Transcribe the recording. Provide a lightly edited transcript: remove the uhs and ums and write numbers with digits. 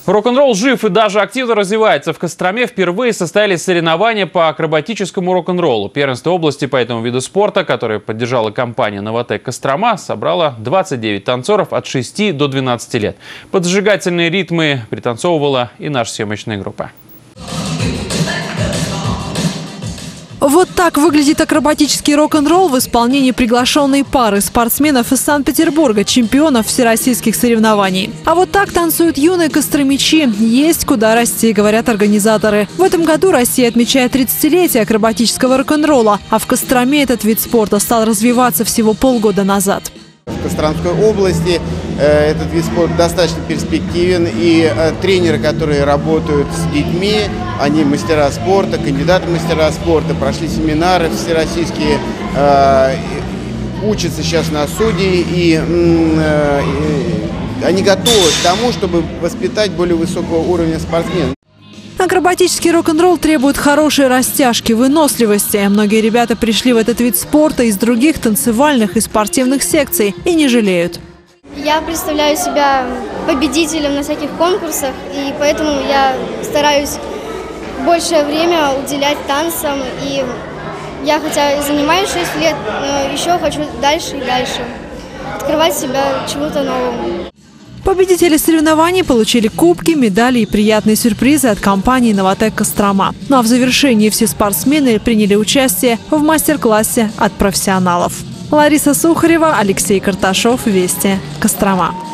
Рок-н-ролл жив и даже активно развивается. В Костроме впервые состоялись соревнования по акробатическому рок-н-роллу. Первенство области по этому виду спорта, которое поддержала компания «Новотек Кострома», собрала 29 танцоров от 6 до 12 лет. Под зажигательные ритмы пританцовывала и наша съемочная группа. Вот так выглядит акробатический рок-н-ролл в исполнении приглашенной пары спортсменов из Санкт-Петербурга, чемпионов всероссийских соревнований. А вот так танцуют юные костромичи. Есть куда расти, говорят организаторы. В этом году Россия отмечает 30-летие акробатического рок-н-ролла, а в Костроме этот вид спорта стал развиваться всего полгода назад. В Костромской области этот вид спорта достаточно перспективен, и тренеры, которые работают с детьми, они мастера спорта, кандидаты в мастера спорта, прошли семинары всероссийские, учатся сейчас на судей, и они готовы к тому, чтобы воспитать более высокого уровня спортсменов. Акробатический рок-н-ролл требует хорошей растяжки, выносливости. Многие ребята пришли в этот вид спорта из других танцевальных и спортивных секций и не жалеют. Я представляю себя победителем на всяких конкурсах, и поэтому я стараюсь большее время уделять танцам. И я хотя и занимаюсь 6 лет, но еще хочу дальше и дальше открывать себя чему-то новому. Победители соревнований получили кубки, медали и приятные сюрпризы от компании «Новотек Кострома». Ну а в завершении все спортсмены приняли участие в мастер-классе от профессионалов. Лариса Сухарева, Алексей Карташов, Вести, Кострома.